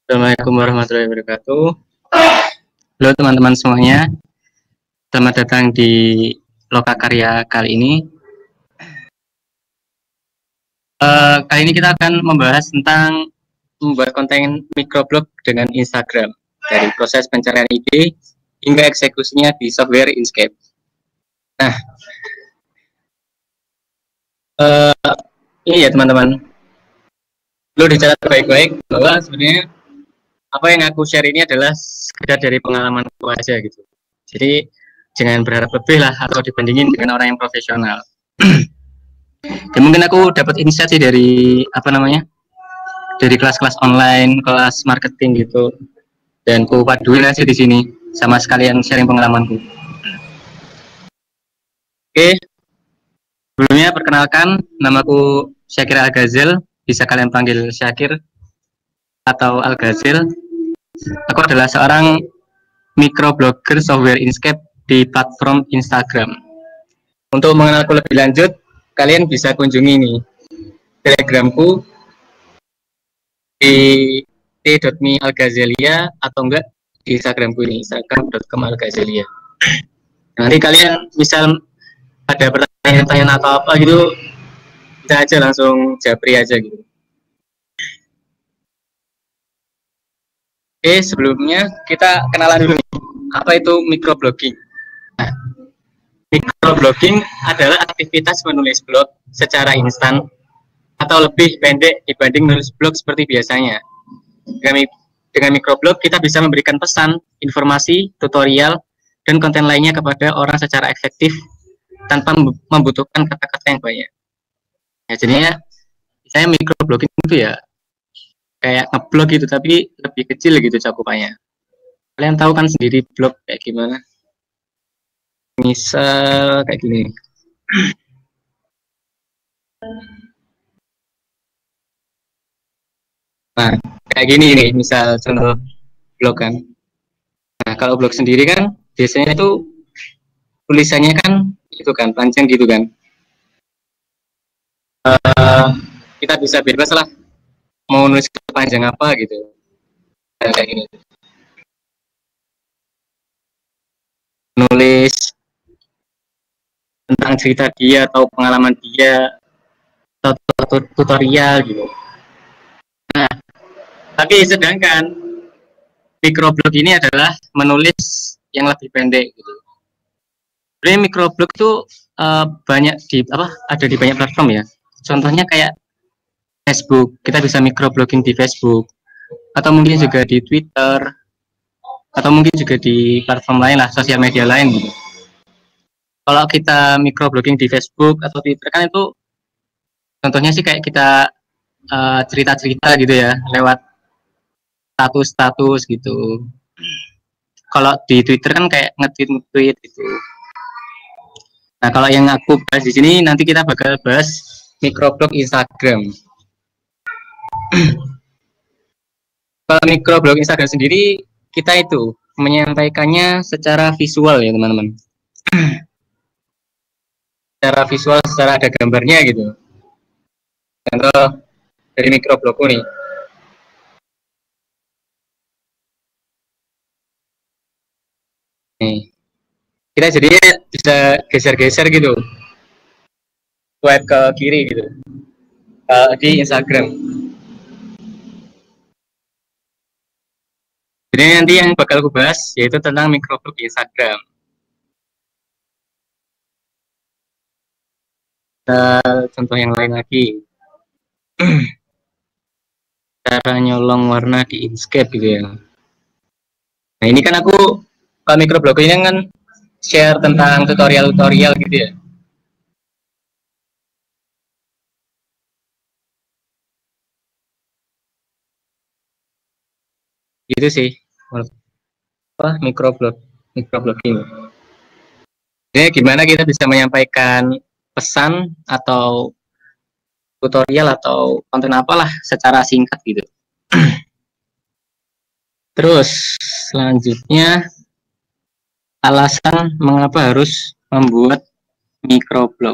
Assalamualaikum warahmatullahi wabarakatuh. Halo teman-teman semuanya, selamat datang di Lokakarya kali ini. Kali ini kita akan membahas tentang membuat konten microblog dengan Instagram, dari proses pencarian ide hingga eksekusinya di software Inkscape. Nah, ini ya teman-teman, perlu dicatat baik-baik bahwa sebenarnya apa yang aku share ini adalah sekedar dari pengalamanku aja gitu. Jadi jangan berharap lebih lah atau dibandingin dengan orang yang profesional. Ya, mungkin aku dapat insight sih dari dari kelas-kelas online, kelas marketing gitu. Dan aku paduin aja di sini sama sekalian sharing pengalamanku. Oke, sebelumnya perkenalkan, namaku Syakir Al-Ghazal, bisa kalian panggil Syakir atau Al-Ghazal. Aku adalah seorang microblogger software Inkscape di platform Instagram. Untuk mengenalku lebih lanjut, kalian bisa kunjungi nih Telegramku di t.me_alghazalia atau enggak di Instagramku ini, instagram.com/alghazalia. Nanti kalian misal ada pertanyaan-pertanyaan atau apa gitu, bisa aja langsung japri aja gitu. Oke, sebelumnya kita kenalan dulu nih, apa itu microblogging. Nah, microblogging adalah aktivitas menulis blog secara instan atau lebih pendek dibanding menulis blog seperti biasanya. Dengan microblog kita bisa memberikan pesan, informasi, tutorial, dan konten lainnya kepada orang secara efektif tanpa membutuhkan kata-kata yang banyak. Ya, jadinya saya microblogging itu ya kayak ngeblog gitu, tapi lebih kecil gitu cakupannya. Kalian tahu kan sendiri blog kayak gimana? Misal kayak gini. Nah, kayak gini nih, misal contoh blog kan. Nah, kalau blog sendiri kan biasanya itu tulisannya kan itu kan panjang gitu kan. Kita bisa bebas lah mau nulis panjang apa gitu. Nah, kayak gini. Nulis tentang cerita dia atau pengalaman dia atau tutorial gitu. Nah, tapi sedangkan microblog ini adalah menulis yang lebih pendek gitu. Sebenarnya microblog tuh banyak ada di banyak platform ya. Contohnya kayak Facebook, kita bisa microblogging di Facebook, atau mungkin juga di Twitter, atau mungkin juga di platform lain lah, sosial media lain gitu. Kalau kita microblogging di Facebook atau Twitter kan itu contohnya sih kayak kita cerita-cerita gitu ya lewat status-status gitu. Kalau di Twitter kan kayak nge-tweet gitu. Nah, kalau yang aku bahas di sini nanti kita bakal bahas microblog Instagram. Kalau microblog Instagram sendiri kita itu menyampaikannya secara visual ya teman-teman. Secara visual, secara ada gambarnya gitu. Contoh dari microblogku nih. Nih, kita jadi bisa geser-geser gitu, swipe ke kiri gitu di Instagram. Jadi nanti yang bakal aku bahas yaitu tentang microblog di Instagram. Contoh yang lain lagi, cara nyolong warna di Inkscape gitu ya. Nah ini kan aku kalau microblog ini kan share tentang tutorial-tutorial gitu ya. Gitu sih microblogging. Jadi gimana kita bisa menyampaikan pesan atau tutorial atau konten apalah secara singkat gitu. Terus selanjutnya alasan mengapa harus membuat microblog.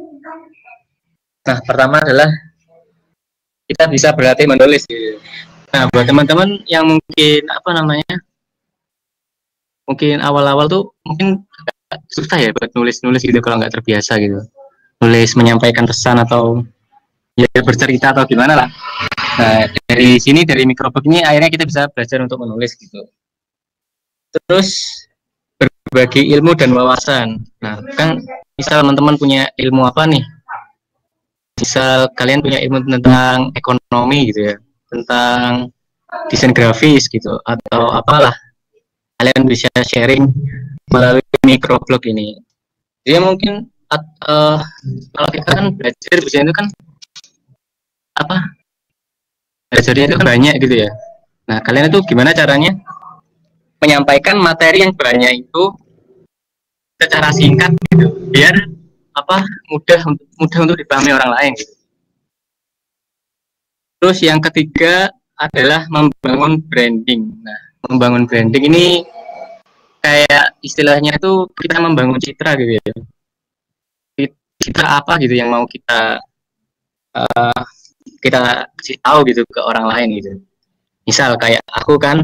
Nah, pertama adalah kita bisa berlatih menulis gitu. Nah, buat teman-teman yang mungkin apa namanya, mungkin awal-awal tuh mungkin susah ya buat nulis-nulis gitu kalau nggak terbiasa gitu. Nulis menyampaikan pesan atau ya bercerita atau gimana lah. Nah, dari sini dari microblog ini akhirnya kita bisa belajar untuk menulis gitu. Terus berbagi ilmu dan wawasan. Nah, kan misal teman-teman punya ilmu apa nih? Misal kalian punya ilmu tentang ekonomi gitu ya, tentang desain grafis gitu atau apalah, kalian bisa sharing melalui microblog ini. Dia mungkin kalau kita kan belajar bisa itu kan apa? Belajarnya itu kan banyak gitu ya. Nah, kalian itu gimana caranya menyampaikan materi yang banyak itu secara singkat gitu, biar apa mudah untuk dipahami orang lain gitu. Terus yang ketiga adalah membangun branding. Nah, membangun branding ini kayak istilahnya itu kita membangun citra gitu ya. Citra apa gitu yang mau uh, kita kasih tahu gitu ke orang lain gitu. Misal kayak aku kan,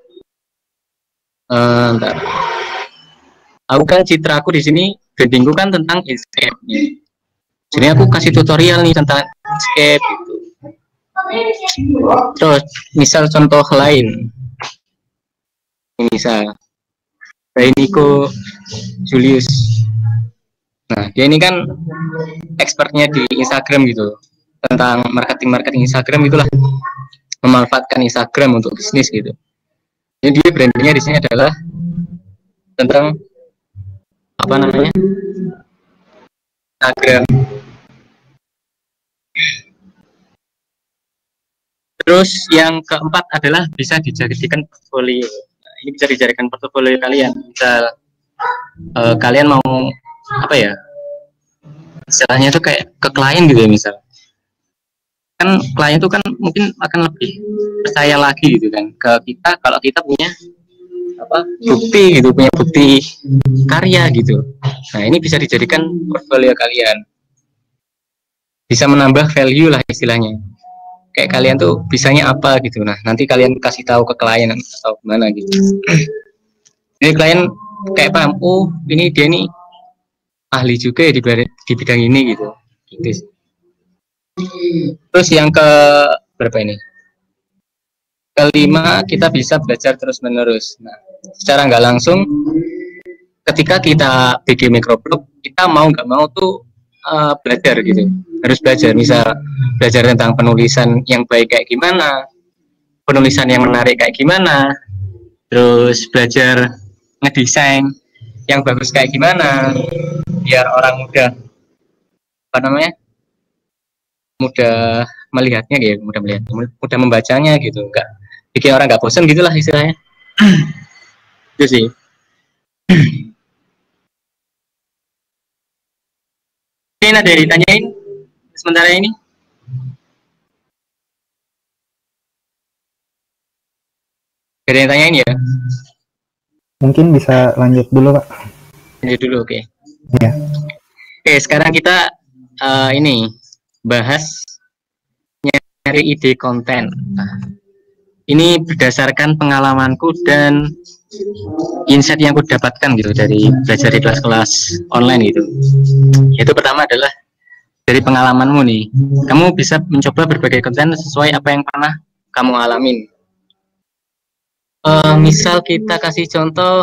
bentar. Aku kan citra aku di sini brandingku kan tentang escape. Jadi aku kasih tutorial nih tentang escape gitu. Terus misal contoh lain, misal Niko Julius. Nah, dia ini kan expertnya di Instagram gitu, tentang marketing Instagram itulah, memanfaatkan Instagram untuk bisnis gitu. Jadi dia brandingnya di sini adalah tentang apa namanya, Instagram. Terus yang keempat adalah bisa dijadikan portfolio. Nah, ini bisa dijadikan portfolio kalian. Misal kalian mau apa ya, istilahnya itu kayak ke klien gitu ya, misal kan klien itu kan mungkin akan lebih percaya lagi gitu kan ke kita kalau kita punya apa, bukti gitu, punya bukti karya gitu. Nah, ini bisa dijadikan portfolio kalian, bisa menambah value lah istilahnya, kayak kalian tuh bisanya apa gitu. Nah, nanti kalian kasih tahu ke klien atau gimana gitu. Jadi klien kayak paham, oh ini dia nih ahli juga ya di bidang ini gitu. Terus yang ke berapa ini? Kelima, kita bisa belajar terus menerus. Nah, secara nggak langsung, ketika kita bikin microblog, kita mau nggak mau tuh belajar gitu. Harus belajar, misal belajar tentang penulisan yang baik kayak gimana, penulisan yang menarik kayak gimana, terus belajar ngedesain yang bagus kayak gimana, biar orang mudah apa namanya, mudah melihatnya gitu, mudah membacanya gitu, nggak bikin orang nggak bosan gitulah istilahnya. Itu sih. Ini ada yang ditanyain sementara ini? Gak ada yang tanyain ya? Mungkin bisa lanjut dulu, Pak. Lanjut dulu, oke. Ya. Oke, sekarang kita ini bahas nyari ide konten. Nah, ini berdasarkan pengalamanku dan insight yang aku dapatkan gitu dari belajar di kelas-kelas online gitu. Yaitu pertama adalah dari pengalamanmu nih. Kamu bisa mencoba berbagai konten sesuai apa yang pernah kamu alamin. Misal kita kasih contoh,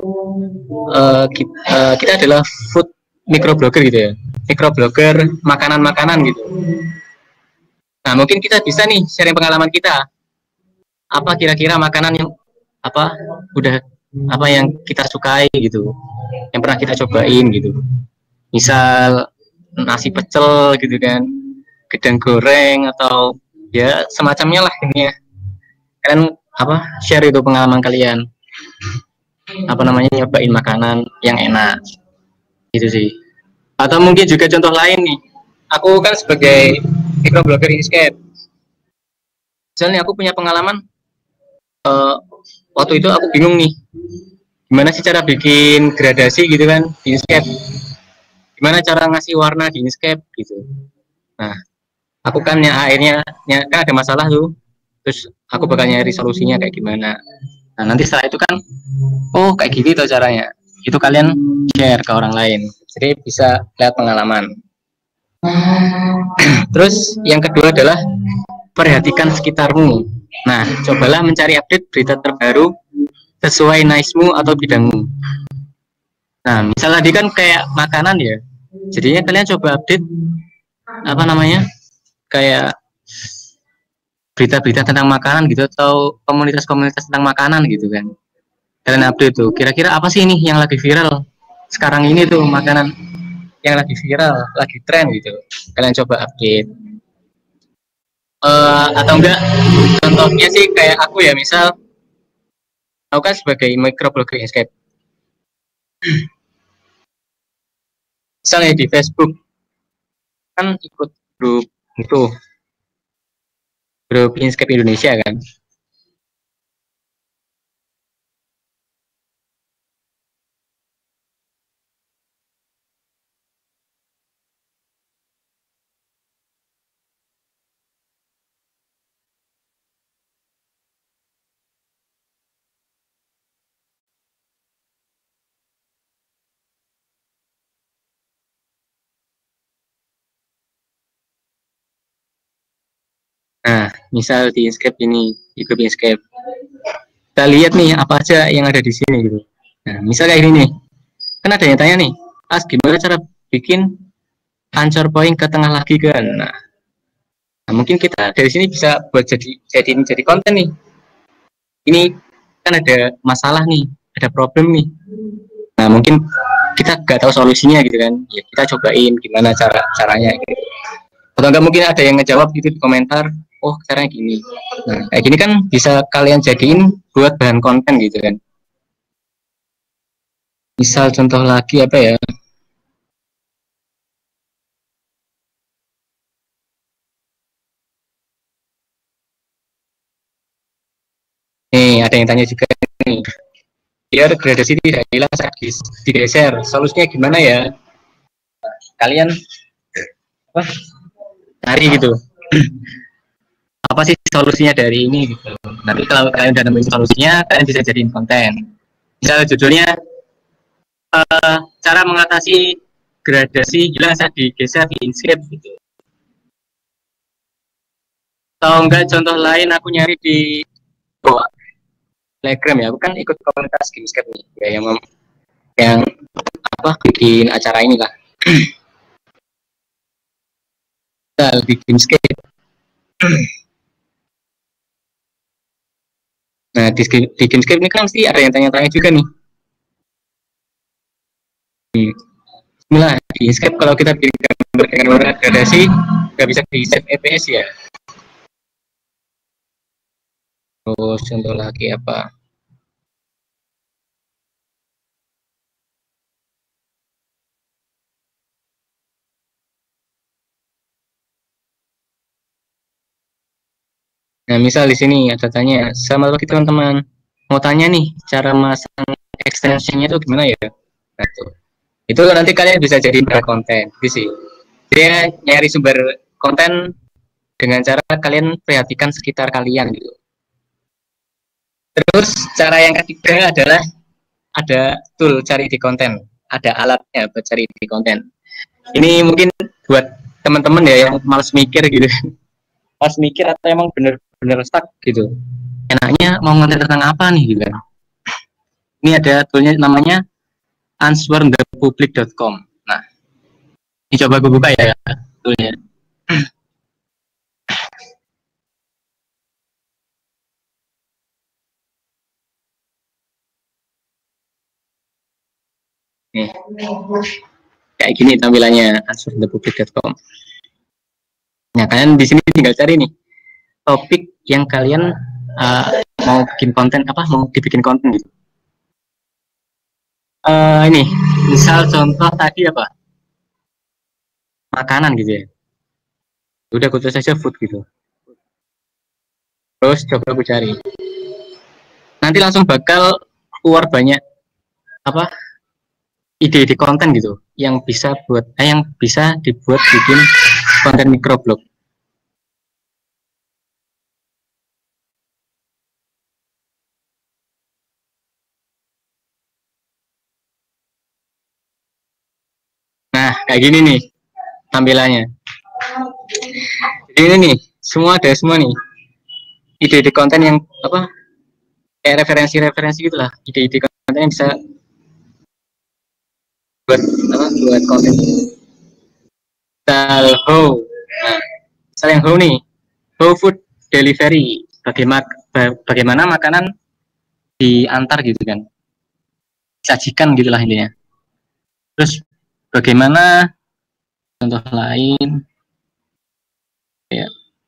kita adalah food microblogger gitu ya, microblogger makanan-makanan gitu. Nah, mungkin kita bisa nih sharing pengalaman kita, apa kira-kira makanan yang apa udah apa yang kita sukai gitu, yang pernah kita cobain gitu. Misal nasi pecel gitu kan, gedang goreng atau ya semacamnya lah ini ya. Kalian apa share itu pengalaman kalian, apa namanya, nyobain makanan yang enak gitu sih. Atau mungkin juga contoh lain nih, aku kan sebagai microblogger Inkscape, misalnya aku punya pengalaman, waktu itu aku bingung nih gimana sih cara bikin gradasi gitu kan di Inkscape, gimana cara ngasih warna di Inkscape gitu. Nah, aku kan yang akhirnya kan ada masalah tuh, terus aku bakal nyari solusinya kayak gimana. Nah nanti setelah itu kan, oh kayak gini tuh caranya, itu kalian share ke orang lain, jadi bisa lihat pengalaman. Terus yang kedua adalah perhatikan sekitarmu. Nah cobalah mencari update berita terbaru sesuai niche-mu atau bidangmu. Nah misal tadi kan kayak makanan ya, jadinya kalian coba update apa namanya, kayak berita-berita tentang makanan gitu, atau komunitas-komunitas tentang makanan gitu kan. Kalian update tuh, kira-kira apa sih ini yang lagi viral sekarang ini tuh, makanan yang lagi viral, lagi tren gitu. Kalian coba update. Atau enggak, contohnya sih kayak aku ya, misal aku kan sebagai microblogger Inkscape. Misalnya di Facebook kan ikut grup itu, grup Inkscape Indonesia kan. Nah, misal di Inkscape ini, di grup Inkscape, kita lihat nih apa aja yang ada di sini gitu. Nah, misal kayak gini nih, kan ada yang tanya nih, As gimana cara bikin anchor point ke tengah lagi kan? Nah, mungkin kita dari sini bisa buat jadi konten nih. Ini kan ada masalah nih, ada problem nih. Nah, mungkin kita nggak tahu solusinya gitu kan, ya kita cobain gimana caranya gitu. Atau enggak mungkin ada yang ngejawab gitu di komentar, oh caranya gini. Nah kayak gini kan bisa kalian jadiin buat bahan konten gitu kan. Misal contoh lagi apa ya, nih ada yang tanya juga nih, biar gradasi tidak hilang saat digeser, solusinya gimana ya, kalian apa cari gitu. Apa sih solusinya dari ini gitu. Nanti kalau kalian udah nemuin solusinya, kalian bisa jadiin konten. Misalnya judulnya cara mengatasi gradasi hilang saat digeser di Inkscape gitu. Atau enggak contoh lain, aku nyari di Telegram ya, aku kan ikut komunitas Gamescape nih ya, yang apa bikin acara ini lah. Di Gamescape. Nah di Gamescape ini kan mesti ada yang tanya-tanya juga nih. Bismillah, di Inkscape kalau kita bikin gambar dengan warna gradasi nggak bisa di save EPS ya. Terus contoh lagi apa? Nah misal di sini ada tanya, sama lagi teman-teman mau tanya nih cara masang extensionnya itu gimana ya? Nah, itu nanti kalian bisa jadi konten, gitu sih. Dia nyari sumber konten dengan cara kalian perhatikan sekitar kalian gitu. Terus cara yang ketiga adalah ada tool cari di konten, ada alatnya buat cari di konten. Ini mungkin buat teman-teman ya yang malas mikir gitu, malas mikir atau emang bener-bener stuck gitu. Enaknya mau ngonten tentang apa nih gitu. Ini ada toolnya namanya answerthepublic.com. Nah, ini coba gue buka ya toolnya. Nih, kayak gini tampilannya answerthepublic.com. Nah, kalian di sini tinggal cari nih topik yang kalian mau bikin konten apa, mau dibikin konten gitu. Ini misal contoh tadi apa, makanan gitu ya, udah aku tulis aja food gitu, terus coba aku cari, nanti langsung bakal keluar banyak apa ide-ide konten gitu yang bisa yang bisa dibuat bikin konten microblog. Nah, kayak gini nih tampilannya. Jadi ini nih, semua ada semua nih. Ide-ide konten yang apa? Kayak referensi-referensi gitulah. Ide-ide konten yang bisa buat apa? Buat konten. Misal how. Nah, misal yang how nih. How food delivery. Bagaimana makanan diantar gitu kan. Disajikan gitulah intinya. Terus bagaimana contoh lain ya.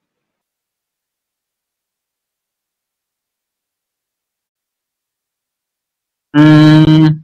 Hmm,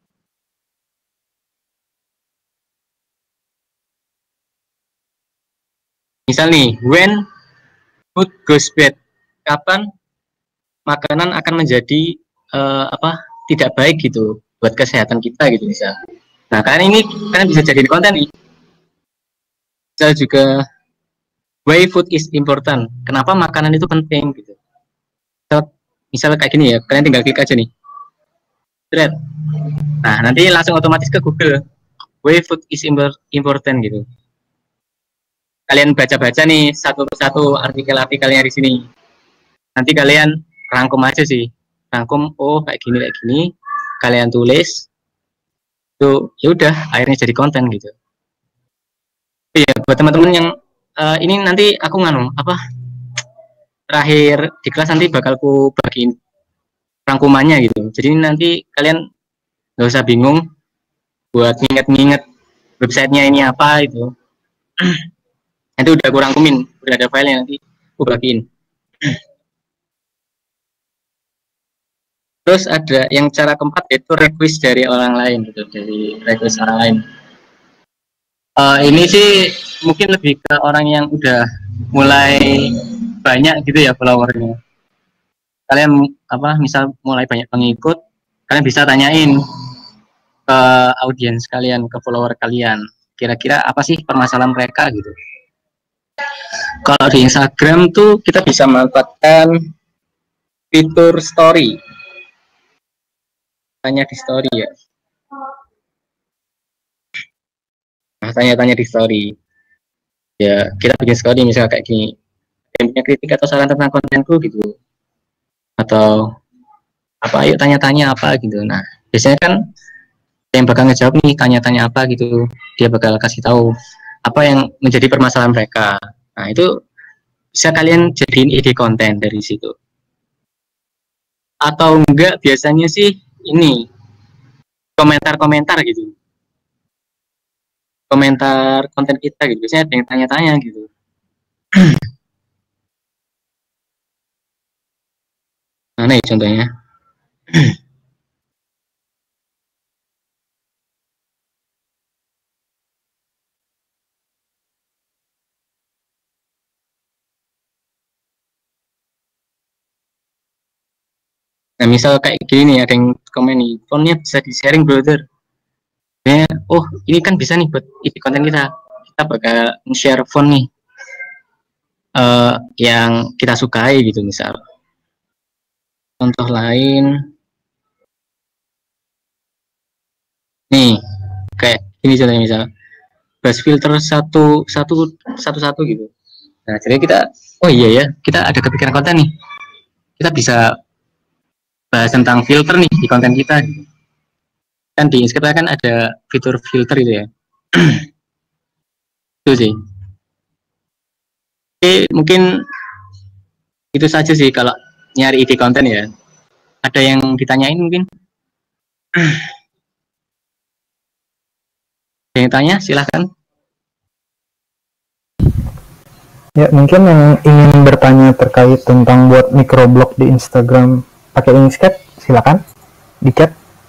misal nih, when food goes bad, kapan makanan akan menjadi apa tidak baik gitu buat kesehatan kita gitu misal. Nah kalian ini kalian bisa jadiin konten nih. Misal juga why food is important. Kenapa makanan itu penting gitu. So, misal kayak gini ya, kalian tinggal klik aja nih. Nah nanti langsung otomatis ke Google. Why food is important gitu. Kalian baca-baca nih satu persatu artikel-artikelnya di sini. Nanti kalian rangkum aja sih. Rangkum, oh kayak gini. Kalian tulis, tuh ya udah akhirnya jadi konten gitu. Iya, buat teman-teman yang ini nanti aku nganu apa terakhir di kelas nanti bakal ku bagiin rangkumannya gitu. Jadi nanti kalian nggak usah bingung buat nginget-nginget websitenya ini apa itu. Nanti udah aku rangkumin, udah ada filenya nanti aku bagiin. Terus ada yang cara keempat yaitu request dari orang lain gitu, dari request orang lain. Ini sih mungkin lebih ke orang yang udah mulai banyak gitu ya followernya. Kalian apa misal mulai banyak pengikut, kalian bisa tanyain ke audiens kalian, ke follower kalian, kira-kira apa sih permasalahan mereka gitu. Kalau di Instagram tuh kita bisa manfaatkan fitur story, tanya di story ya. Nah, tanya-tanya di story. Ya, kita bikin story misalnya kayak gini. Yang punya kritik atau saran tentang kontenku gitu. Atau apa, ayo tanya-tanya apa gitu. Nah, biasanya kan yang bakal ngejawab nih tanya-tanya apa gitu. Dia bakal kasih tahu apa yang menjadi permasalahan mereka. Nah, itu bisa kalian jadiin ide konten dari situ. Atau enggak biasanya sih ini komentar-komentar gitu. Komentar konten kita gitu. Biasanya ada yang tanya-tanya gitu. Nah, nih contohnya. Nah, misal kayak gini nih, ada yang komen nih, fontnya bisa di-sharing brother. Ya, oh ini kan bisa nih buat isi konten kita. Kita bakal share font nih yang kita sukai gitu misal. Contoh lain, nih kayak ini contohnya misal, brush filter satu gitu. Nah jadi kita, oh iya ya, kita ada kepikiran konten nih. Kita bisa bahas tentang filter nih di konten kita. Kan di Instagram kan ada fitur filter itu ya. Itu sih. Oke, mungkin itu saja sih kalau nyari ide konten ya. Ada yang ditanyain mungkin? Ada yang tanya silahkan. Ya, mungkin yang ingin bertanya terkait tentang buat microblog di Instagram pakai Inkscape, silakan di chat.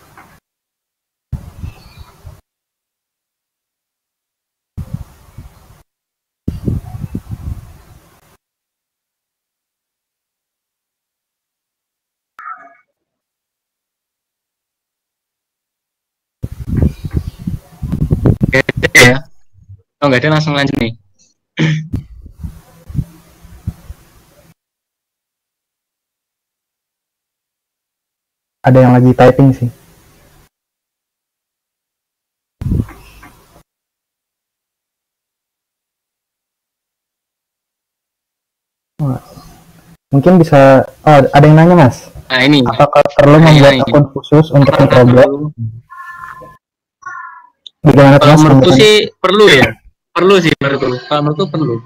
Gak ada ya. Oh nggak ada, langsung lanjut nih. Ada yang lagi typing sih. Mungkin bisa, oh ada yang nanya Mas, Nah ini, apakah perlu membuat akun khusus untuk microblog? Bagaimana kalau Mas? menurutku sih perlu ya, perlu sih menurutku. Kalau menurutku perlu.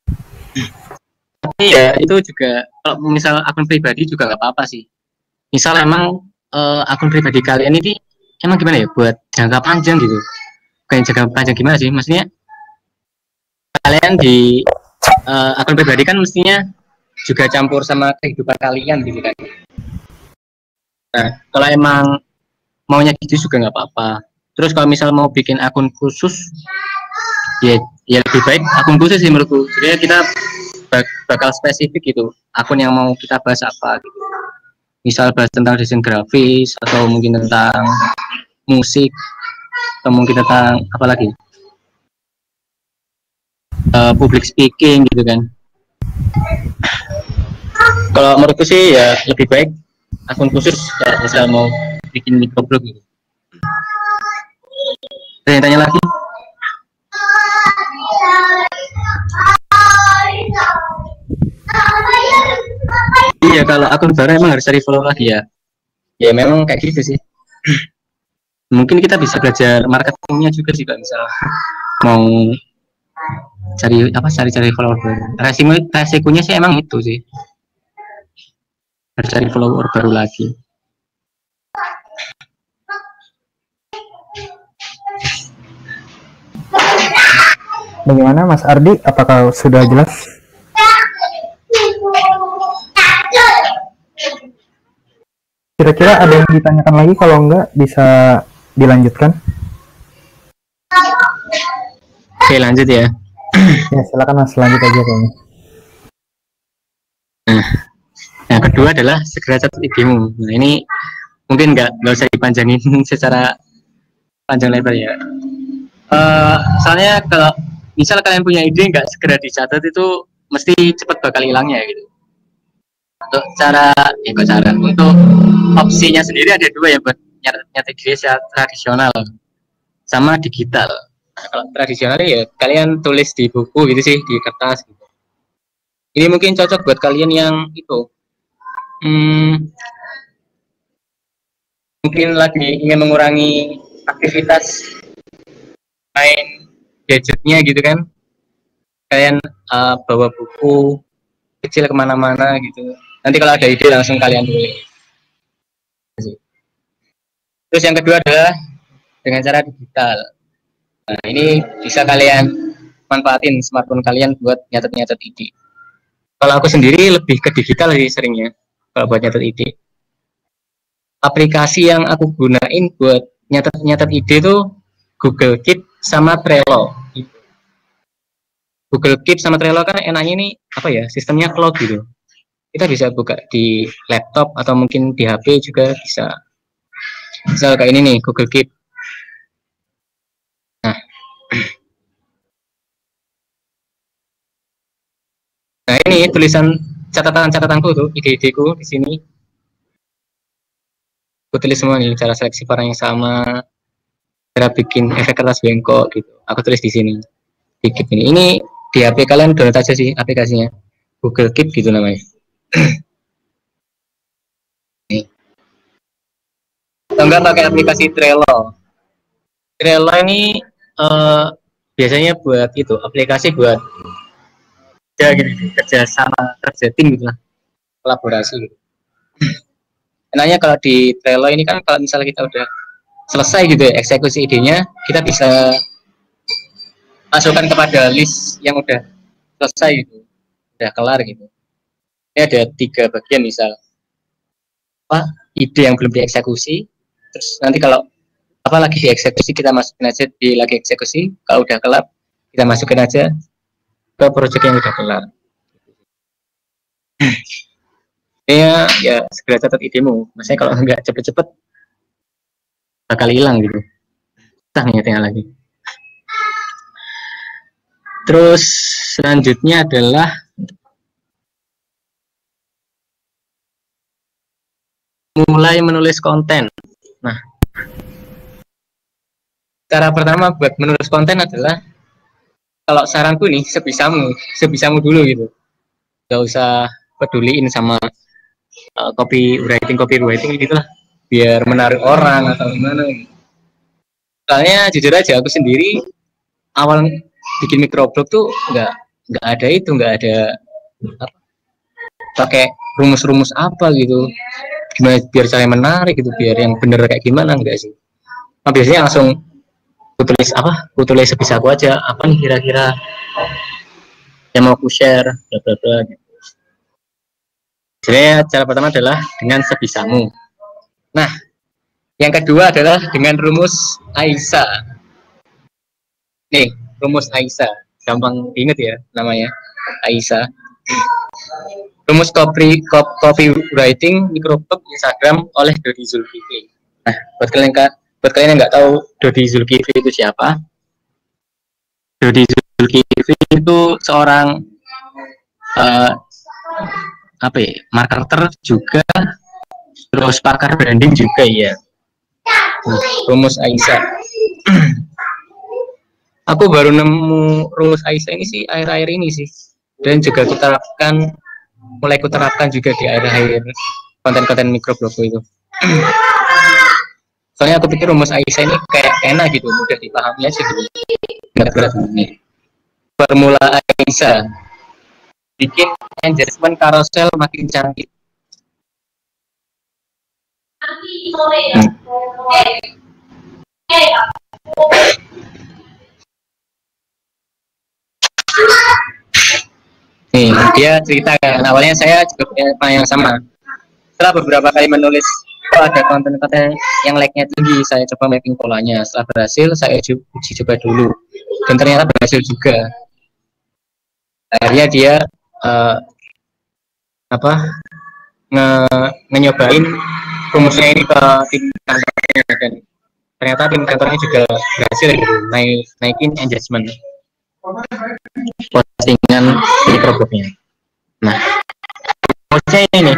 Tapi ya itu juga kalau misal akun pribadi juga nggak apa-apa sih. Misal emang akun pribadi kalian ini emang gimana ya buat jangka panjang gitu. Kayak jangka panjang gimana sih? Maksudnya kalian di akun pribadi kan mestinya juga campur sama kehidupan kalian gitu kan. Nah, kalau emang maunya gitu juga nggak apa-apa. Terus kalau misal mau bikin akun khusus, ya lebih baik akun khusus sih menurutku. Jadi kita bakal spesifik gitu, akun yang mau kita bahas apa gitu. Misal bahas tentang desain grafis atau mungkin tentang musik atau mungkin tentang apa lagi, public speaking gitu kan. Kalau menurutku sih ya lebih baik akun khusus kalau misal mau bikin microblog gitu. Tanya lagi. Iya, kalau akun baru emang harus cari follow lagi ya. Ya memang kayak gitu sih. Mungkin kita bisa belajar marketingnya juga sih Pak, misal mau cari follower baru. Resikonya sih emang itu sih. Harus cari follower baru lagi. Bagaimana Mas Ardi? Apakah sudah jelas? Kira-kira ada yang ditanyakan lagi? Kalau enggak bisa dilanjutkan. Oke, lanjut ya. Ya silakan Mas, lanjut aja kayaknya. Nah, yang kedua adalah segera catat idemu. Nah ini mungkin nggak usah dipanjangin secara panjang lebar ya. Soalnya kalau misal kalian punya ide nggak segera dicatat itu mesti cepat bakal hilangnya gitu. Untuk untuk opsinya sendiri ada dua ya, buat nyatet ide secara tradisional sama digital. Nah, kalau tradisional ya kalian tulis di buku gitu sih, di kertas gitu. Ini mungkin cocok buat kalian yang itu mungkin lagi ingin mengurangi aktivitas main gadgetnya gitu kan. Kalian bawa buku kecil kemana-mana gitu. Nanti kalau ada ide langsung kalian tulis. Terus yang kedua adalah dengan cara digital. Nah ini bisa kalian manfaatin smartphone kalian buat nyatet ide. Kalau aku sendiri lebih ke digital sih seringnya kalau buat nyatet ide. Aplikasi yang aku gunain buat nyatet ide itu Google Keep sama Trello. Google Keep sama Trello kan enaknya nih apa ya, sistemnya cloud gitu. Kita bisa buka di laptop atau mungkin di HP juga bisa. Misal kayak ini nih, Google Keep. Nah ini tulisan catatan-catatanku tuh, ide-ideku di sini. Aku tulis semua nih, cara seleksi warna yang sama, cara bikin efek kertas bengkok gitu. Aku tulis di sini. Di Keep ini. Ini di HP kalian download aja sih aplikasinya. Google Keep gitu namanya. Nih. Atau enggak pakai aplikasi Trello. Trello ini biasanya buat itu, aplikasi buat kerja sama, kerja tim gitu lah, kolaborasi gitu. Enaknya kalau di Trello ini kan kalau misalnya kita udah selesai gitu ya eksekusi idenya, kita bisa masukkan kepada list yang udah selesai gitu, udah kelar gitu. Ini ada 3 bagian misal ide yang belum dieksekusi, terus nanti kalau apa lagi dieksekusi kita masukin aja di lagi eksekusi, kalau udah kelar kita masukin aja ke proyek yang udah kelar. Ya segera catat idemu, maksudnya kalau nggak cepet-cepet bakal hilang gitu, entah ngingetnya lagi. Terus selanjutnya adalah mulai menulis konten. Nah, cara pertama buat menulis konten adalah, kalau saranku nih, sebisamu dulu gitu. Gak usah peduliin sama copywriting gitulah, biar menarik orang atau gimana gitu. Soalnya jujur aja aku sendiri awal bikin microblog tuh nggak ada pakai rumus-rumus apa gitu, gimana biar saya menarik gitu, biar yang bener kayak gimana, enggak sih. Nah, biasanya langsung ku tulis sebisa aku aja, apa nih kira-kira yang mau aku share, bla bla bla gitu. Jadi cara pertama adalah dengan sebisamu. Nah, yang kedua adalah dengan rumus Aisyah. Nih, rumus Aisyah, gampang inget ya namanya, Aisyah. Rumus copywriting microblog Instagram oleh Dodi Zulkifli. Nah, buat kalian yang nggak tahu Dodi Zulkifli itu siapa? Dodi Zulkifli itu seorang marketer juga, terus pakar branding juga ya. Rumus Aisyah. Aku baru nemu rumus Aisyah ini sih akhir-akhir ini sih, dan juga mulai kuterapkan juga di akhir-akhir konten-konten microblog itu. Soalnya aku pikir rumus Aisyah ini kayak enak gitu, mudah dipahami aja gitu. Nggak berat nih. Formula Aisyah, bikin engagement carousel makin canggih. Nih, dia ceritakan awalnya saya juga punya yang sama. Setelah beberapa kali menulis ada konten-konten yang like-nya tinggi, saya coba mapping polanya. Setelah berhasil, saya uji coba dulu, dan ternyata berhasil juga. Akhirnya dia nyobain rumusnya ini ke tim kantornya, dan ternyata tim kantornya juga berhasil gitu, naikin engagement postingan microblognya. Nah, rumusnya ini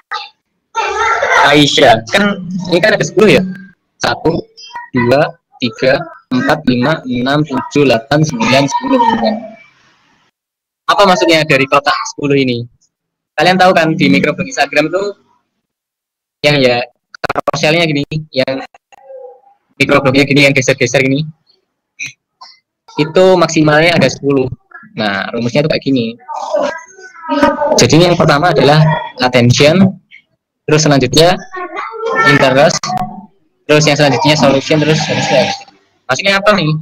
Aisyah, kan ini kan ada 10 ya, 1, 2, 3, 4, 5, 6, 7, 8, 9, 10. Apa maksudnya dari kotak 10 ini? Kalian tahu kan di microblog Instagram tuh yang ya carouselnya gini, yang microblognya gini, yang geser-geser gini, itu maksimalnya ada 10. Nah, rumusnya tuh kayak gini. Jadi yang pertama adalah attention, terus selanjutnya interest, terus yang selanjutnya solution, terus seterusnya. Maksudnya apa nih?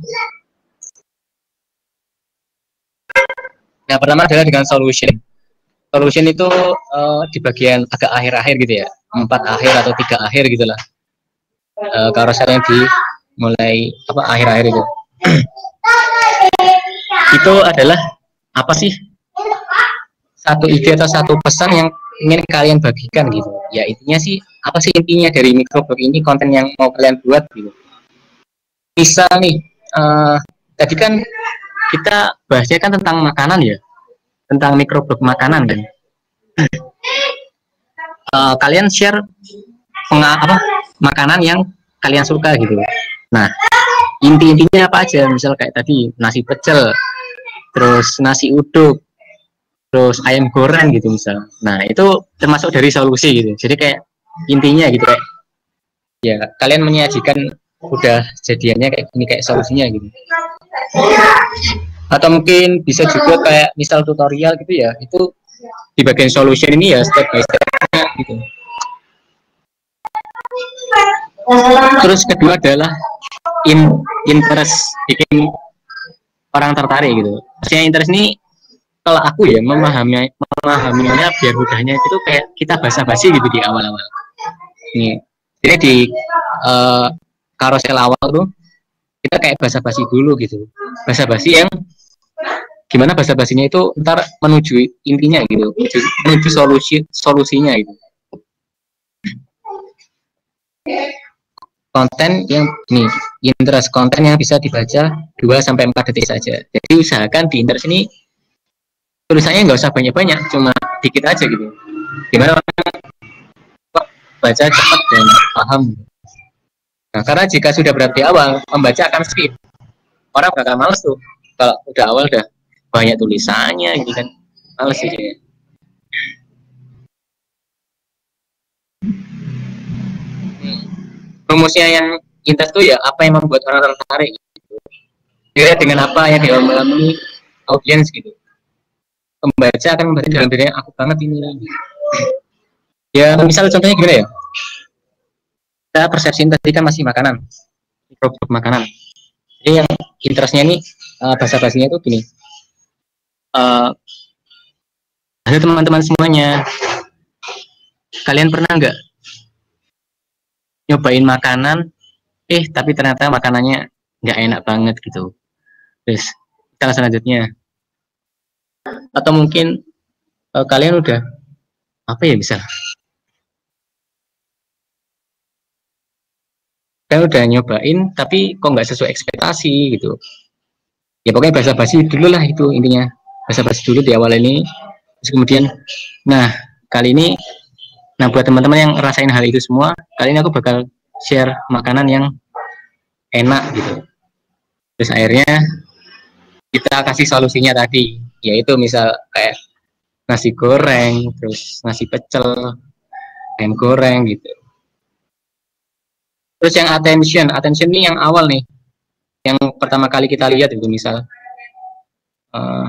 Yang pertama adalah dengan solution. Solution itu di bagian agak akhir-akhir gitu ya, 4 akhir atau 3 akhir gitulah. Carousel yang mulai akhir-akhir itu. Itu adalah apa sih? Satu ide atau satu pesan yang ingin kalian bagikan gitu. Ya intinya sih, apa sih intinya dari microblog ini, konten yang mau kalian buat gitu. Misal nih, tadi kan kita bahasnya kan tentang makanan ya, tentang microblog makanan kan. Kalian share makanan yang kalian suka gitu. Nah, intinya apa aja, misal kayak tadi nasi pecel, terus nasi uduk, terus ayam goreng gitu misal. Nah, itu termasuk dari solusi gitu. Jadi kayak intinya gitu, kayak ya kalian menyajikan udah jadiannya kayak gini, kayak solusinya gitu. Atau mungkin bisa juga kayak misal tutorial gitu ya, itu di bagian solution ini ya step by step gitu. Terus kedua adalah interest, bikin orang tertarik gitu. Maksudnya interest ini, kalau aku ya memahaminya biar mudahnya itu kayak kita basa-basi gitu di awal-awal. Nih, jadi di carousel awal tuh kita kayak basa-basi dulu gitu. Basa-basi yang gimana basa-basinya itu ntar menuju intinya gitu, menuju solusinya gitu. Konten yang nih, interest, konten yang bisa dibaca 2-4 detik saja. Jadi usahakan di interest ini tulisannya nggak usah banyak-banyak, cuma dikit aja gitu. Gimana orang baca cepat dan paham. Nah, karena jika sudah berat di awal, membaca akan skip. Orang bakal males tuh. Kalau udah awal udah banyak tulisannya gitu kan, males sih. Rumusnya yang intas tuh ya apa yang membuat orang tertarik gitu. Kira dengan apa yang dialami audiens gitu. Pembaca akan membaca dalam dirinya aku banget ini. Ya misal contohnya gimana ya? Kita persepsi tadi kan masih makanan, produk makanan. Jadi yang interestnya ini bahasa basinya itu gini. Ada teman-teman semuanya. Kalian pernah nggak nyobain makanan, tapi ternyata makanannya nggak enak banget gitu. Terus cara selanjutnya, atau mungkin kalian udah apa ya bisa? Kalian udah nyobain, tapi kok nggak sesuai ekspektasi gitu. Ya pokoknya basa-basi dulu lah itu intinya. Basa-basi dulu di awal ini. Terus kemudian, nah kali ini, nah buat teman-teman yang rasain hal itu semua, kali ini aku bakal share makanan yang enak gitu. Terus akhirnya kita kasih solusinya tadi, yaitu misal kayak nasi goreng, terus nasi pecel, ayam goreng gitu. Terus yang attention ini yang awal nih, yang pertama kali kita lihat itu misal uh,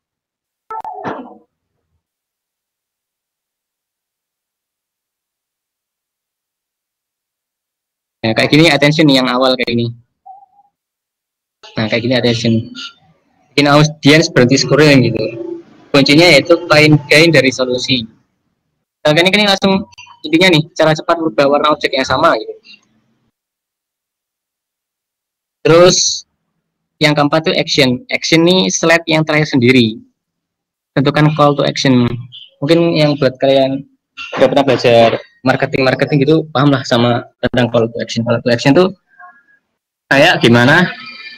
ya kayak gini attention nih yang awal kayak ini. Nah kayak gini attention. Bikin audiens berhenti scrolling gitu. Kuncinya yaitu gain dari solusi. Nah ini langsung intinya nih cara cepat merubah warna objek yang sama gitu. Terus yang keempat tuh action. Action nih slide yang terakhir sendiri. Tentukan call to action. Mungkin yang buat kalian udah pernah belajar marketing gitu paham lah sama tentang call to action. Call to action tuh kayak gimana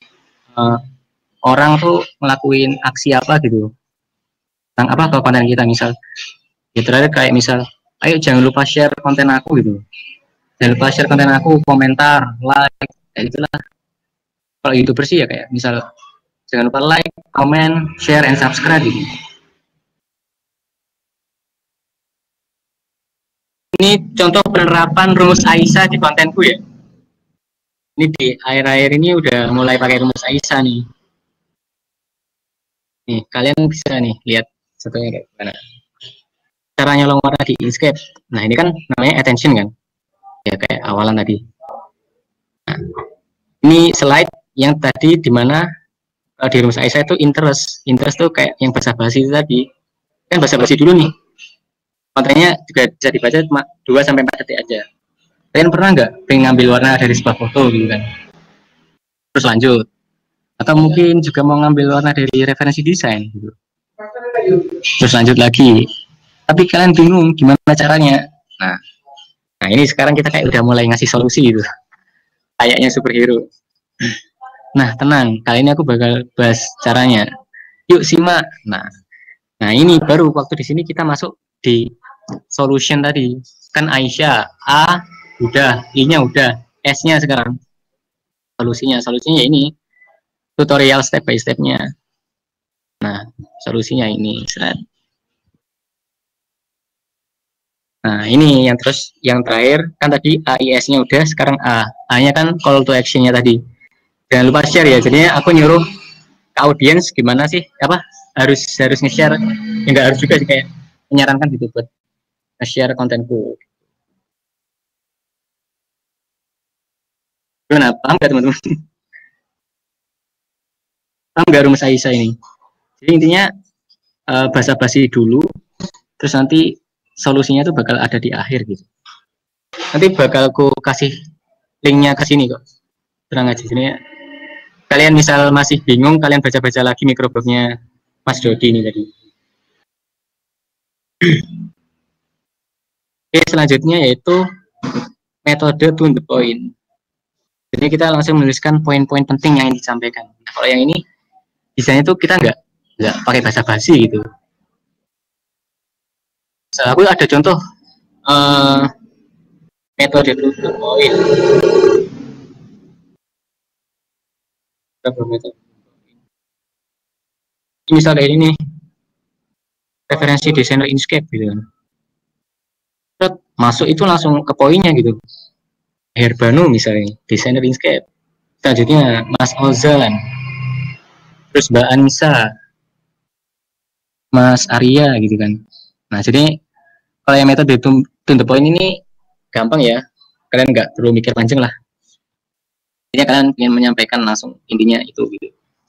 orang tuh ngelakuin aksi apa gitu tentang apa ke konten kita misal. Ya terakhir kayak misal, ayo jangan lupa share konten aku gitu. Jangan lupa share konten aku, komentar, like, kayak itulah. Kalau YouTuber sih ya kayak misal jangan lupa like, comment, share, and subscribe gitu. Ini contoh penerapan rumus Aisyah di kontenku ya. Ini di akhir-akhir ini udah mulai pakai rumus Aisyah nih. Nih, kalian bisa nih lihat satunya kayak gimana. Cara nyolong warna di Inkscape. Nah, ini kan namanya attention kan. Ya kayak awalan tadi. Nah, ini slide yang tadi dimana di rumus Aisyah itu interest. Interest tuh kayak yang basa-basi tadi. Kan basa-basi dulu nih. Kontennya juga bisa dibaca cuma 2-4 detik aja. Kalian pernah nggak pengen ngambil warna dari sebuah foto gitu kan? Terus lanjut. Atau mungkin juga mau ngambil warna dari referensi desain gitu. Terus lanjut lagi. Tapi kalian bingung gimana caranya. Nah ini sekarang kita kayak udah mulai ngasih solusi gitu. Kayaknya superhero. Nah tenang, kali ini aku bakal bahas caranya. Yuk simak. Nah ini baru waktu di sini kita masuk di solution tadi. Kan Aisyah, A udah, I-nya udah, S-nya sekarang. Solusinya ini tutorial step by step-nya. Nah, solusinya ini. Nah, ini yang terus yang terakhir kan tadi AIS-nya udah, sekarang A. A-nya kan call to action-nya tadi. Jangan lupa share ya. Jadinya aku nyuruh ke audiens gimana sih? Apa harus nge-share? Ya enggak harus juga sih kayak menyarankan gitu buat nge-share kontenku. Gimana? Paham nggak teman-teman? Paham nggak rumus Aisyah ini? Jadi intinya basa-basi dulu, terus nanti solusinya itu bakal ada di akhir gitu. Nanti bakal aku kasih linknya ke sini kok. Tenang aja sini ya. Kalian misal masih bingung, kalian baca-baca lagi microblognya Mas Dodi ini tadi. Oke, selanjutnya yaitu metode to the point. Jadi kita langsung menuliskan poin-poin penting yang disampaikan. Nah, kalau yang ini desainnya tuh kita nggak pakai basa-basi gitu. So, aku ada contoh metode to the point. Misal kayak ini referensi desainer Inkscape gitu. masuk itu langsung ke poinnya gitu. Herbanu misalnya, desainer Inkscape. Selanjutnya Mas Ozan, terus Mbak Anissa, Mas Arya gitu kan. Nah jadi kalau yang metode to the point ini gampang ya, kalian nggak perlu mikir panjang lah. Intinya kalian ingin menyampaikan langsung intinya itu gitu.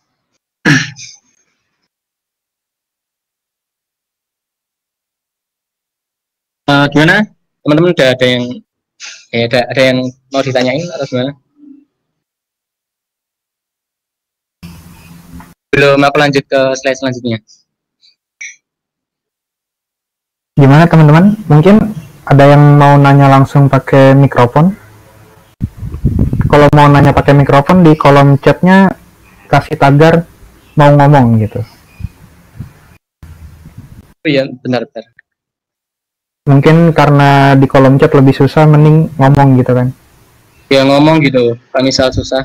Gimana teman-teman, udah ada yang ada yang mau ditanyain atau gimana? Belum, aku lanjut ke slide selanjutnya. Gimana teman-teman? Mungkin ada yang mau nanya langsung pakai mikrofon? Kalau mau nanya pakai mikrofon, di kolom chatnya kasih tagar mau ngomong gitu. Oh iya, benar-benar. Mungkin karena di kolom chat lebih susah, mending ngomong gitu kan? Ya ngomong gitu, kalau misal susah.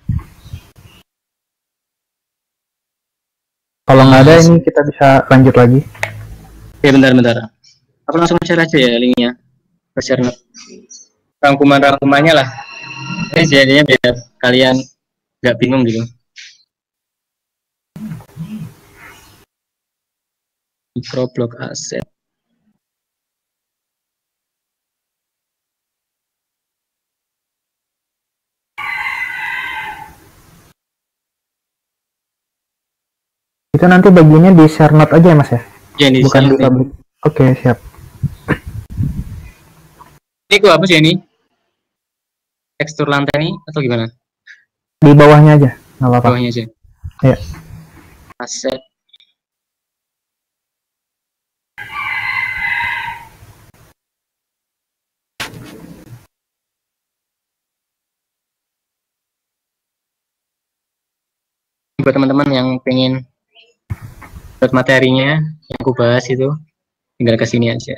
Kalau nggak ada, ini kita bisa lanjut lagi. Ya bentar. Aku langsung share aja ya linknya. Share rangkumannya lah. Ini jadinya biar kalian nggak bingung gitu. Microblog aset. Itu nanti bagiannya di share note aja ya mas ya? Ya, bukan di public. Oke, siap. Ini gua hapus ya ini tekstur lantai ini atau gimana? Di bawahnya aja, nggak apa-apa. Bawahnya aja. Ya. Aset. Buat teman-teman yang pengen buat materinya yang aku bahas itu, tinggal ke sini aja.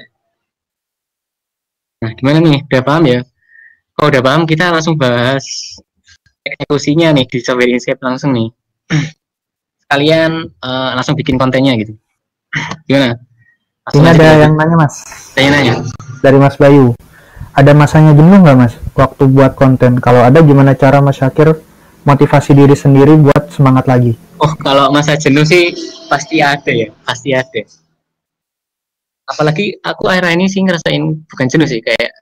Nah, gimana nih? Udah paham ya? Kalau udah paham, kita langsung bahas eksekusinya nih di software Inkscape langsung nih. Kalian langsung bikin kontennya gitu. Gimana? Ini ada yang nanya mas. Nanya. Dari Mas Bayu. Ada masanya jenuh nggak mas waktu buat konten? Kalau ada, gimana cara Mas Syakir motivasi diri sendiri buat semangat lagi? Oh, kalau masa jenuh sih pasti ada ya, pasti ada. Apalagi aku akhir ini sih ngerasain bukan jenuh sih, kayak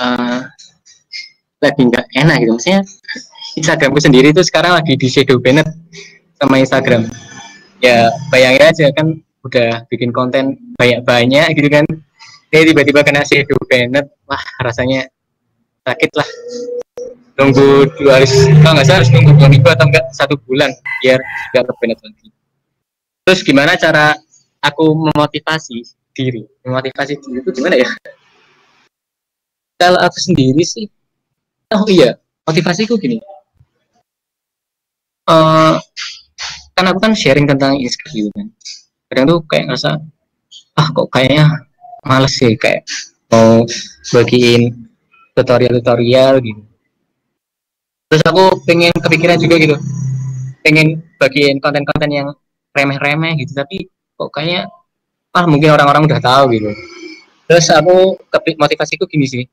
lagi nggak enak gitu. Maksudnya Instagramku sendiri tuh sekarang lagi di shadow banned sama Instagram. Ya bayangin aja kan, udah bikin konten banyak gitu kan, tiba-tiba kena shadow banned, wah rasanya sakit lah. Nunggu 2 hari, kalau nggak salah harus nunggu 2 minggu atau enggak 1 bulan biar nggak ke-banned lagi. Terus gimana cara aku memotivasi diri itu gimana ya? Kalau aku sendiri sih, oh iya, motivasiku gini, kan aku kan sharing tentang Inkscape gitu kan, kadang tuh kayak ngerasa kok kayaknya males sih, kayak mau bagiin tutorial gitu. Terus aku pengen kepikiran juga gitu, pengen bagiin konten-konten yang remeh-remeh gitu, tapi kok kayaknya mungkin orang-orang udah tahu gitu. Terus aku motivasiku gini sih,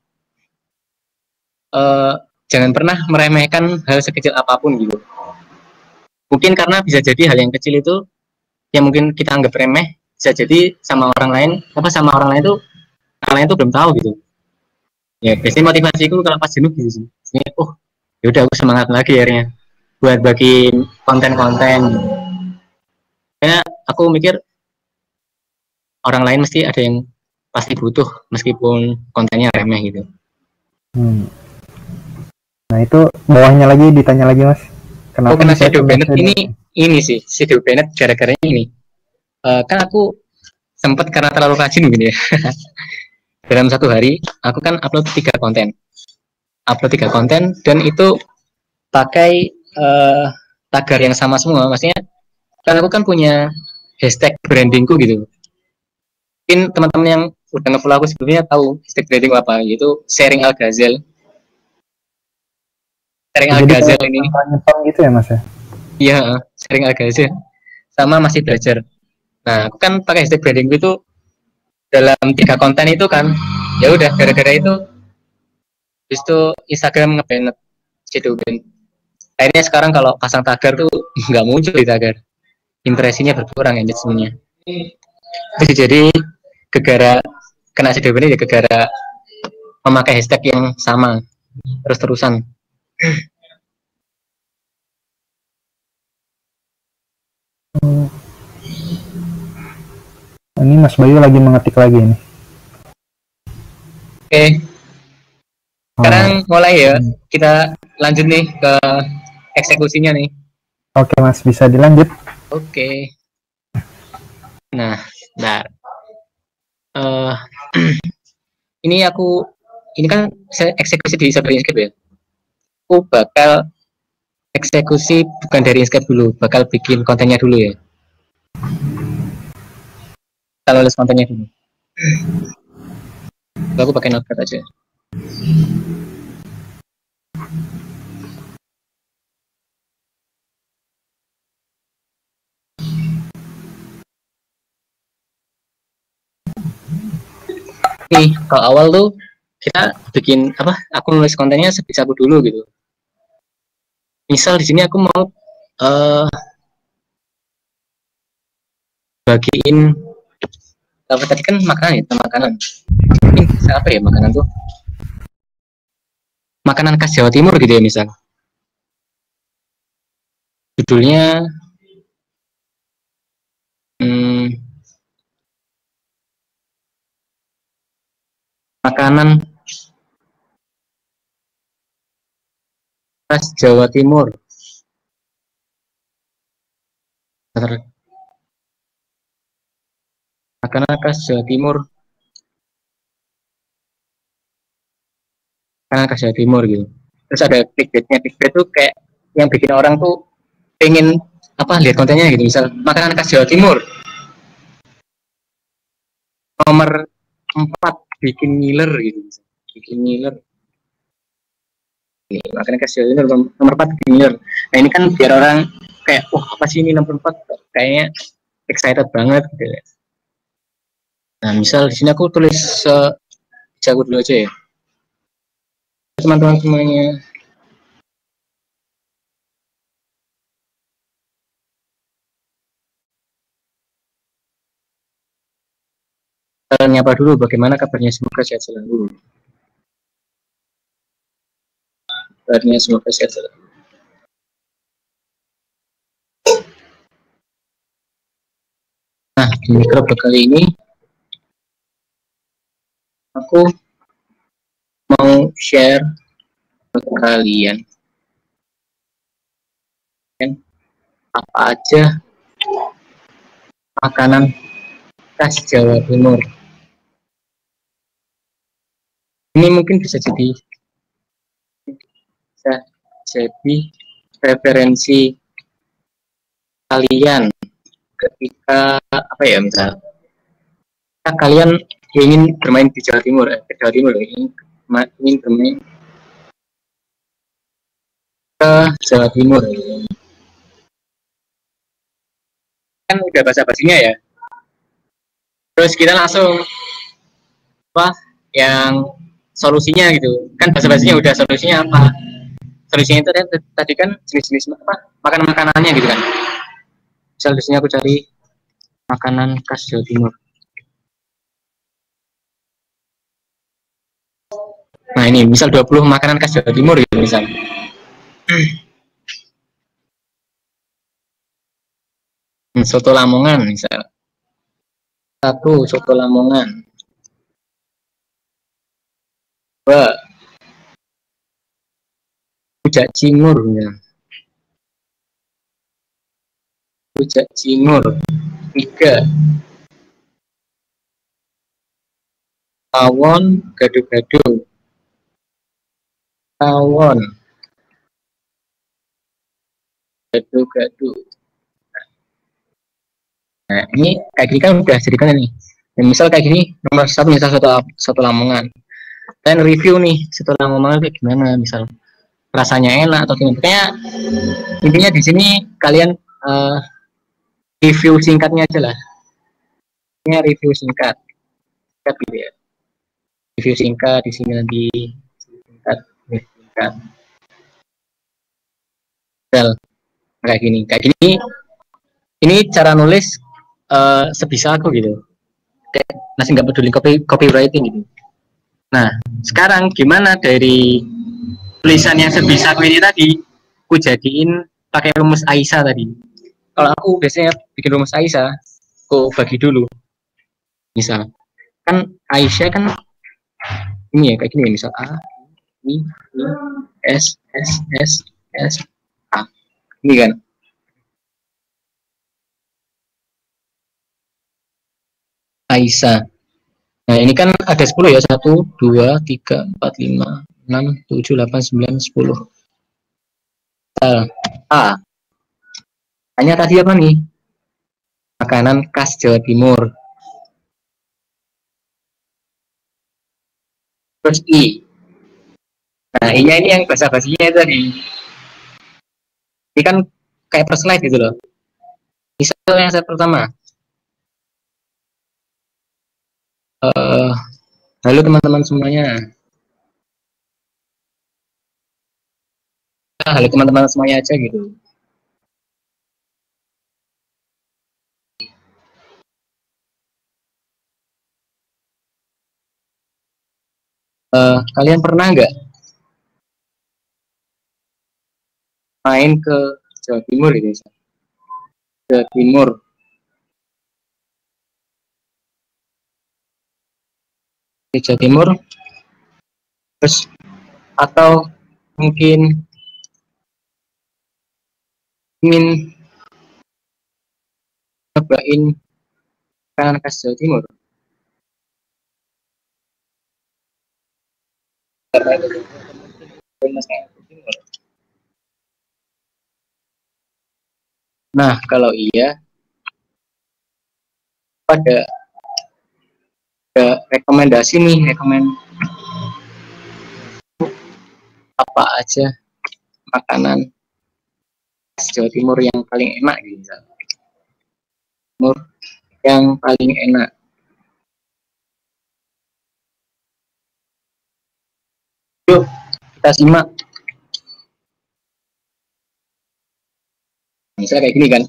jangan pernah meremehkan hal sekecil apapun gitu. Mungkin karena bisa jadi hal yang kecil itu yang mungkin kita anggap remeh, bisa jadi sama orang lain tuh belum tahu gitu. Ya biasanya motivasiku kalau pas jenuh gitu sih, yaudah aku semangat lagi akhirnya buat bagiin konten-konten. Karena aku mikir orang lain mesti ada yang pasti butuh meskipun kontennya remeh gitu. Nah itu bawahnya lagi ditanya lagi mas, kenapa kena shadow banned ini sih, shadow banned gara-gara ini. Kan aku sempat karena terlalu rajin begini ya. Dalam 1 hari aku kan upload 3 konten dan itu pakai tagar yang sama semua. Maksudnya kan aku kan punya hashtag brandingku gitu. Mungkin teman-teman yang udah nge-follow aku sebelumnya tahu hashtag branding apa, yaitu sharing Al-Ghazal. Sharing Al-Ghazal ini gitu ya mas ya? Iya, sharing Al-Ghazal sama masih belajar. Nah aku kan pakai hashtag brandingku itu dalam 3 konten itu kan, Ya udah gara-gara itu itu Instagram nge-ban si Dubin. Akhirnya sekarang kalau pasang tagar tuh nggak muncul di tagar, impresinya berkurang engagementnya. Jadi gegara kena si Dubin ini ya gegara memakai hashtag yang sama terus-terusan. Ini Mas Bayu lagi mengetik lagi ini. Oke, sekarang mulai ya, kita lanjut nih ke eksekusinya nih. Oke Mas, bisa dilanjut. Oke. Nah, bentar. Ini kan saya eksekusi di Sabar Inkscape ya. Aku bakal eksekusi bukan dari Inkscape dulu, bakal bikin kontennya dulu ya. Kita lulus kontennya dulu. Aku pakai notepad aja. Nih, kalau awal tuh kita bikin apa? Aku nulis kontennya sebisa aku dulu gitu. Misal di sini aku mau bagiin apa tadi kan makanan ya, makanan. Ini apa ya makanan tuh? Makanan khas Jawa Timur gitu ya misal. Judulnya makanan khas Jawa Timur. Makanan khas Jawa Timur. Makanan khas Jawa Timur gitu. Terus ada clickbaitnya. Clickbait tuh kayak yang bikin orang tuh pengen apa lihat kontennya gitu. Misal makanan khas Jawa Timur. Nomor 4 bikin ngiler gitu. Bikin ngiler. Makanan khas Jawa Timur nomor 4 bikin ngiler. Nah ini kan biar orang kayak wah apa sih ini nomor 4 kayaknya excited banget gitu. Nah misal di sini aku tulis jago dulu aja ya. Teman-teman semuanya. Nyapa dulu, bagaimana kabarnya? Semoga sehat selalu. Kabarnya semoga sehat selalu. Nah, di mikroblog kali ini aku mau share ke kalian kan apa aja makanan khas Jawa Timur. Ini mungkin bisa jadi referensi kalian ketika apa ya misal kalian ingin bermain di Jawa Timur, ingin bermain ke Jawa Timur kan udah bahasa basinya ya, terus kita langsung apa yang solusinya gitu kan, bahasa basinya udah, solusinya apa? Solusinya itu tadi kan jenis-jenis apa makanannya gitu kan. Misal di sini aku cari makanan khas Jawa Timur. Nah ini misal 20 makanan khas Jawa Timur gitu misal. Soto Lamongan misal. 1 soto Lamongan. 2 rujak cingur misal. Rujak cingur. 3 tawon gado-gado. Tawon gado-gado. Nah ini kayak gini kan udah jadikan nih. Dan misal kayak gini nomor 1 misal soto Lamongan. Dan review nih soto Lamongan kayak gimana, misal rasanya enak atau gimana. Kayak intinya di sini kalian review singkatnya aja lah. Ini review singkat gitu ya. review singkat di sini nanti singkat. Kayak gini ini cara nulis sebisa aku gitu, kayak masih nggak peduli copywriting gitu. Nah sekarang gimana dari tulisan yang sebisa aku ini tadi aku jadiin pakai rumus Aisyah tadi. Kalau aku biasanya bikin rumus Aisyah aku bagi dulu, misal kan Aisyah kan ini ya kayak gini, misal A I S S S S A ini kan. Aisyah. Nah, ini kan ada 10 ya. 1, 2, 3, 4, 5, 6, 7, 8, 9, 10. A. Hanya tadi apa nih? Makanan khas Jawa Timur. Terus I. Nah, I-nya ini yang basa-basinya tadi. Ini kan kayak per slide gitu loh. Misal yang saya pertama. Halo teman-teman semuanya. Halo teman-teman semuanya aja gitu. Kalian pernah nggak main ke Jawa Timur gitu? Jawa Timur. Di Jawa Timur. Terus atau mungkin ingin nyobain makanan khas Jawa Timur. Nah, kalau iya, ada rekomendasi nih, apa aja makanan khas Jawa Timur yang paling enak gitu. Timur yang paling enak. Yuk, kita simak. Misalnya kayak gini kan.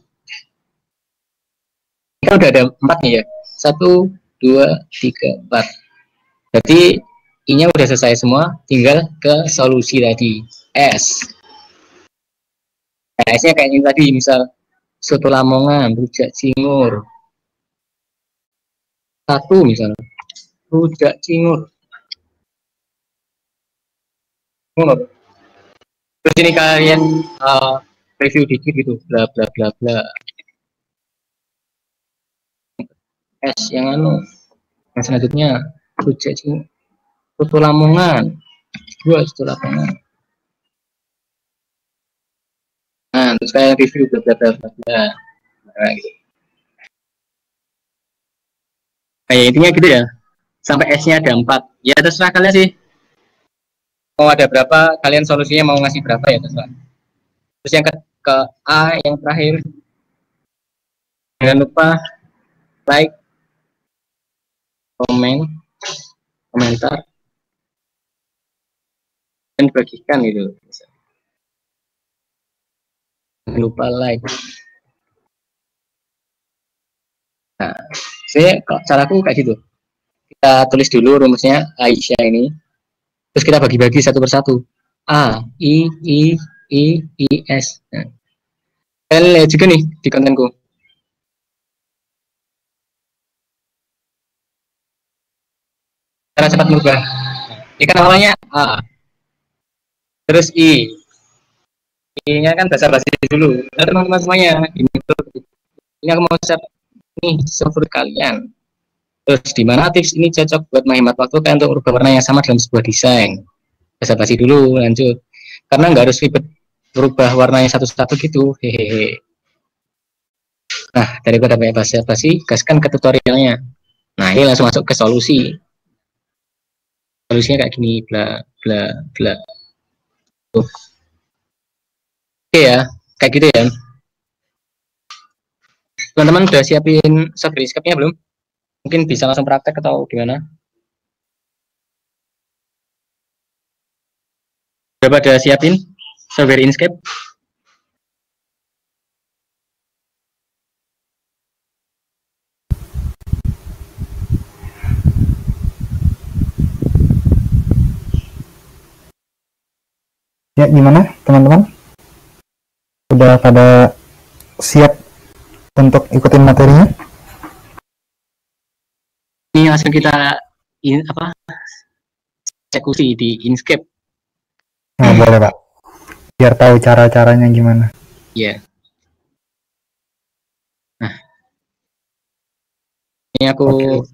Ini kan udah ada 4 nih ya. 1, 2, 3, 4. Berarti I-nya udah selesai semua, tinggal ke solusi tadi. S. Nah, S-nya kayak ini tadi, misal soto Lamongan, rujak cingur. 1 misalnya, rujak cingur. Terus ini kalian review dikit gitu, bla bla bla bla. S yang yang selanjutnya rujak cingur, soto Lamongan, 2 soto Lamongan. Nah, terus kalian review bla bla bla bla. Nah, gitu. Kayak intinya gitu ya. Sampai S-nya ada 4. Ya terserah kalian sih. Mau ada berapa, kalian solusinya mau ngasih berapa ya terserah. Terus yang ke A yang terakhir, jangan lupa like, komentar, dan bagikan gitu. Jangan lupa like. Nah, caraku kayak gitu. Kita tulis dulu rumusnya Aisyah ini. Terus kita bagi-bagi satu persatu. A, I, S. Nah, kalian lihat juga nih di kontenku. Cara cepat merubah. Ini kan awalnya A. Terus I. I-nya kan basa-basi dulu. Nah, teman-teman semuanya, ini aku mau share nih software kalian. Terus di mana tips ini cocok buat menghemat waktu kan untuk merubah warna yang sama dalam sebuah desain. Basa-basi dulu, lanjut. Karena nggak harus ribet berubah warnanya satu-satu gitu. Hehehe. Nah, daripada banyak basa-basi, gaskan ke tutorialnya. Nah, ini langsung masuk ke solusi. Solusinya kayak gini, bla bla bla. Oke ya, kayak gitu ya. Teman-teman udah siapin soft rescape-nya belum? Mungkin bisa langsung praktek atau gimana? Udah pada siapin software Inkscape? Ya, gimana teman-teman? Udah pada siap untuk ikutin materinya? Ini langsung kita eksekusi di Inkscape. Nah, boleh Pak. Biar tahu cara-caranya gimana. Ya. Nah, ini aku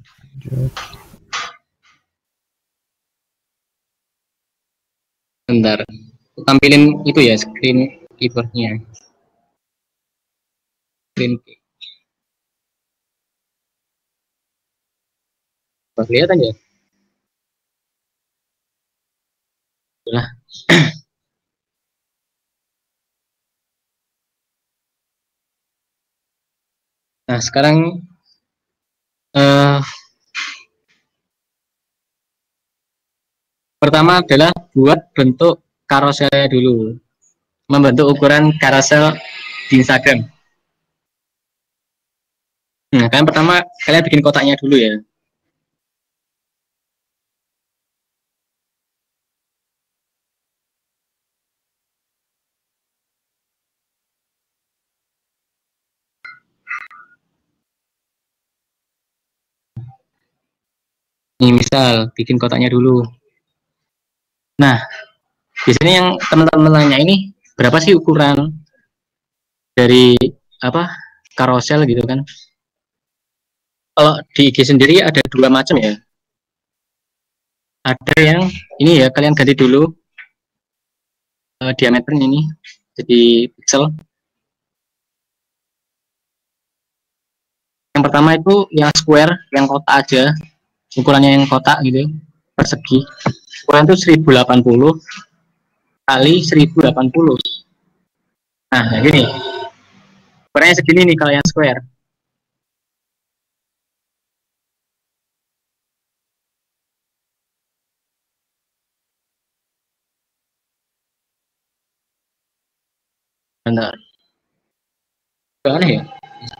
bentar. Aku tampilin itu ya screen keyboardnya. Screen. Kelihatan ya? Nah, nah sekarang pertama adalah buat bentuk karoselnya dulu. Membentuk ukuran karosel di Instagram. Nah, kalian pertama kalian bikin kotaknya dulu ya. Nih misal bikin kotaknya dulu. Nah, biasanya yang teman-teman nanya ini berapa sih ukuran dari karosel gitu kan? Kalau di IG sendiri ada dua macam ya. Ada yang ini ya kalian ganti dulu diameternya ini jadi pixel. Yang pertama itu yang square, yang kotak aja, ukurannya yang kotak gitu, persegi. Ukuran itu 1080 kali 1080. Nah, kayak gini. Ukurannya segini nih kalau yang square. Bentar. Aneh ya?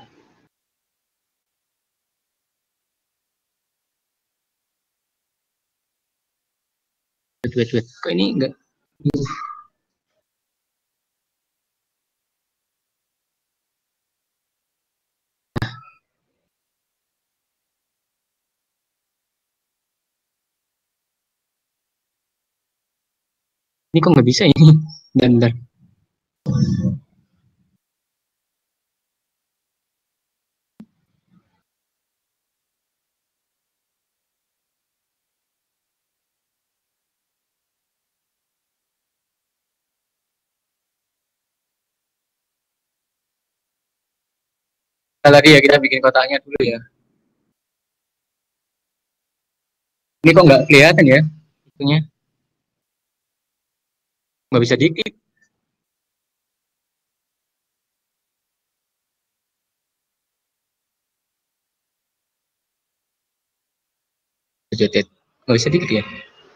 Wait. Kok ini enggak? Ini kok nggak bisa ini? Bentar. Kita lagi ya, kita bikin kotaknya dulu ya. Ini kok nggak kelihatan ya? Itunya nggak bisa diklik. Nggak bisa diklik ya?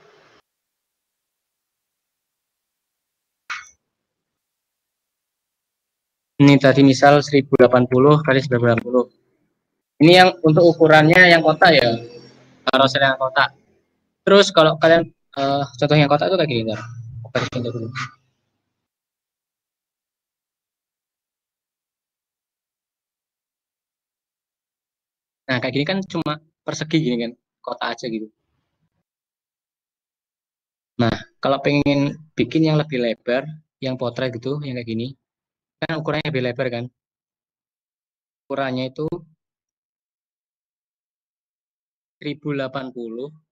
Ini tadi misal 1080 kali 1080. Ini yang untuk ukurannya yang kotak ya, karosel yang kotak. Terus kalau kalian contoh yang kotak itu kayak gini, contoh dulu. Nah kayak gini kan cuma persegi gini kan, kotak aja gitu. Nah kalau pengen bikin yang lebih lebar, yang potret gitu, yang kayak gini, kan ukurannya lebih lebar kan. Ukurannya itu 1080